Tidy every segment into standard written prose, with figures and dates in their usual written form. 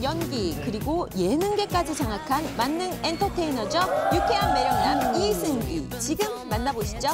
연기, 그리고 예능계까지 장악한 만능 엔터테이너죠. 유쾌한 매력남 이승기. 지금 만나보시죠.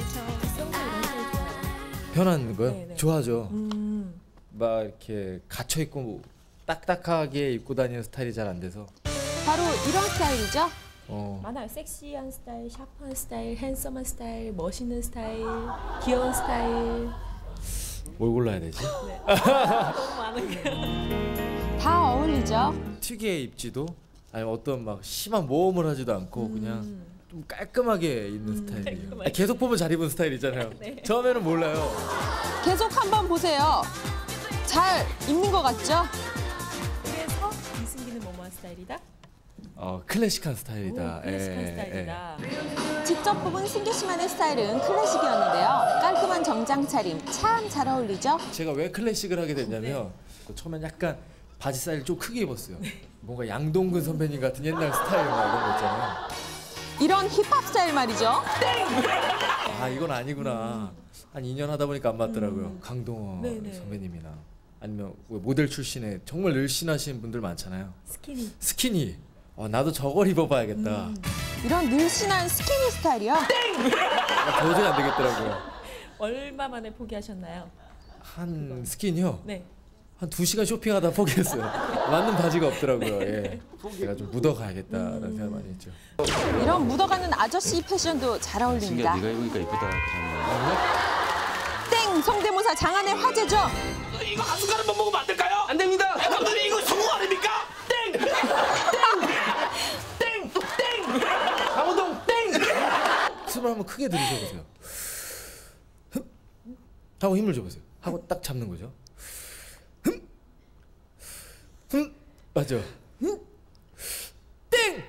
편한 거요? 네네. 좋아하죠. 막 이렇게 갇혀있고 딱딱하게 입고 다니는 스타일이 잘 안 돼서. 바로 이런 스타일이죠. 많아요. 섹시한 스타일, 샤프한 스타일, 핸섬한 스타일, 멋있는 스타일, 귀여운 스타일. 뭘 골라야 되지? 네. 너무 많은 게. 다 어울리죠. 특이해 입지도 아니면 어떤 막 심한 모험을 하지도 않고 그냥 좀 깔끔하게 입는 스타일이에요. 깔끔하게. 계속 보면 잘 입은 스타일이잖아요. 네. 처음에는 몰라요. 계속 한번 보세요. 잘 입는 것 같죠? 그래서 이승기는 뭐뭐한 스타일이다? 클래식한 스타일이다. 오, 클래식한 예, 스타일이다. 직접 뽑은 승기 씨만의 스타일은 클래식이었는데요. 깔끔한 정장 차림 참 잘 어울리죠? 제가 왜 클래식을 하게 됐냐면 처음엔 약간 바지 사이즈를 좀 크게 입었어요. 뭔가 양동근 선배님 같은 옛날 스타일 막 이런 거 있잖아요. 이런 힙합 스타일 말이죠. 아 이건 아니구나. 한 2년 하다 보니까 안 맞더라고요. 강동원 네네. 선배님이나 아니면 모델 출신에 정말 늘씬하신 분들 많잖아요. 스키니. 스키니. 나도 저걸 입어봐야겠다. 이런 늘씬한 스키니 스타일이요. 도저히 안 되겠더라고요. 얼마 만에 포기하셨나요? 한 스키니요? 네. 한 2시간 쇼핑하다 포기했어요. 맞는 바지가 없더라고요. 예. 제가 좀 묻어가야겠다라는 생각 많이 했죠. 이런 묻어가는 아저씨 패션도 잘 어울립니다. 네가 입으니까 이쁘다 그 땡! 성대모사 장안의 화제죠. 이거 한 숟가락만 먹으면 안 될까요? 안 됩니다. 감독님 이거 성공 아닙니까? 땡! 땡! 땡! 땡! 강호동 땡! 숨을 한번 크게 들이셔보세요. 흠! 하고 힘을 줘보세요. 하고 딱 잡는 거죠. 흠! 흠! 맞죠? 흠! 땡!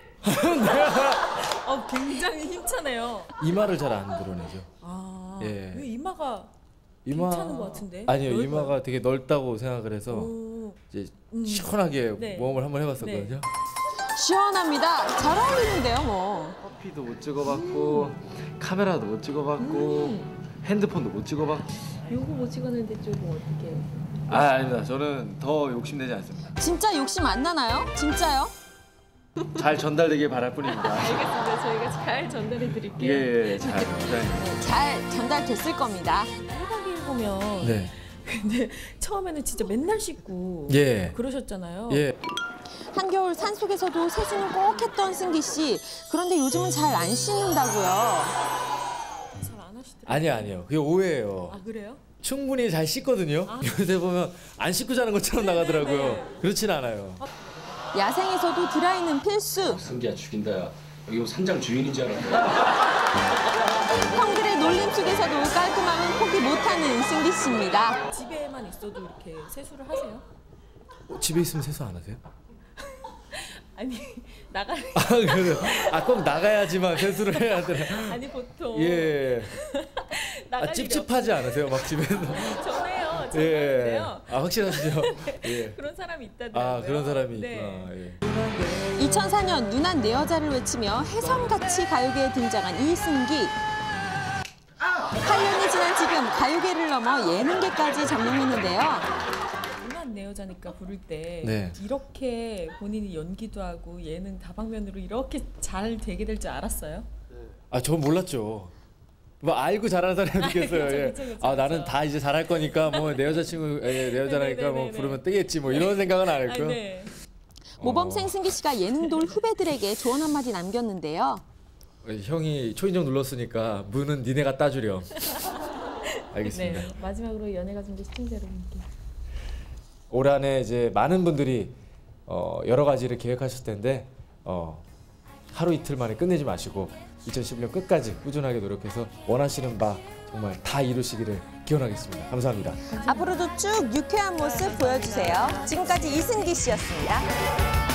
굉장히 힘차네요. 이마를 잘 안 드러내죠. 예. 왜 이마가 이마 괜찮은 것 같은데? 아니요, 넓어요? 이마가 되게 넓다고 생각을 해서 오. 이제 시원하게 네. 모험을 한번 해봤었거든요. 시원합니다. 잘 어울리는데요, 뭐. 커피도 못 찍어봤고 카메라도 못 찍어봤고 핸드폰도 못 찍어봤고. 요거 못 찍었는데 좀 어떻게? 아닙니다. 저는 더 욕심내지 않습니다. 진짜 욕심 안 나나요? 진짜요? 잘 전달되길 바랄 뿐입니다. 알겠습니다. 저희가 잘 전달해 드릴게요. 예, 잘 전달. 잘 전달됐을 겁니다. 1박 2일 보면 네. 근데 처음에는 진짜 맨날 씻고 예. 그러셨잖아요. 예. 한겨울 산속에서도 세수는 꼭 했던 승기 씨. 그런데 요즘은 잘 안 씻는다고요. 잘 안 하시더라고요. 아니요. 그게 오해예요. 아 그래요? 충분히 잘 씻거든요. 요새 보면 안 씻고 자는 것처럼 나가더라고요. 그렇진 않아요. 야생에서도 드라이는 필수. 승기야 죽인다 야 여기 산장 주인인 줄 알았다 형들의 놀림 속에서도 깔끔함은 포기 못하는 승기 씨입니다. 집에만 있어도 이렇게 세수를 하세요? 집에 있으면 세수 안 하세요? 아니 나가 그래요? 꼭 나가야지만 세수를 해야 되나? 아니 보통 예. 나갈 일이 찝찝하지 않으세요? 막 집에서? 저네요. 예. 저는데요. 확실하시죠? 예. 그런 사람이 있다더라고요. 그런 사람이 네. 있구나. 예. 2004년 누난 내 여자를 외치며 혜성같이 가요계에 등장한 이승기. 8년이 지난 지금 가요계를 넘어 예능계까지 점령했는데요. 누난 내 여자니까 부를 때 네. 이렇게 본인이 연기도 하고 예능 다방면으로 이렇게 잘 되게 될 줄 알았어요? 전 몰랐죠. 뭐 알고 잘하는 사람이 있겠어요. 그쵸, 예. 그쵸. 나는 다 이제 잘할 거니까 뭐 내 여자친구 내 여자라니까 뭐 네네네네. 부르면 뜨겠지 뭐 이런 생각은 안 했고요. 네. 모범생 승기 씨가 예능돌 후배들에게 조언 한마디 남겼는데요. 형이 초인종 눌렀으니까 문은 니네가 따주렴. 알겠습니다. 네. 마지막으로 연예가 준비 시청자 여러분께 올 한해 이제 많은 분들이 여러 가지를 계획하셨을 텐데 하루 이틀 만에 끝내지 마시고 2011년 끝까지 꾸준하게 노력해서 원하시는 바 정말 다 이루시기를 기원하겠습니다. 감사합니다. 앞으로도 쭉 유쾌한 모습 보여주세요. 지금까지 이승기 씨였습니다.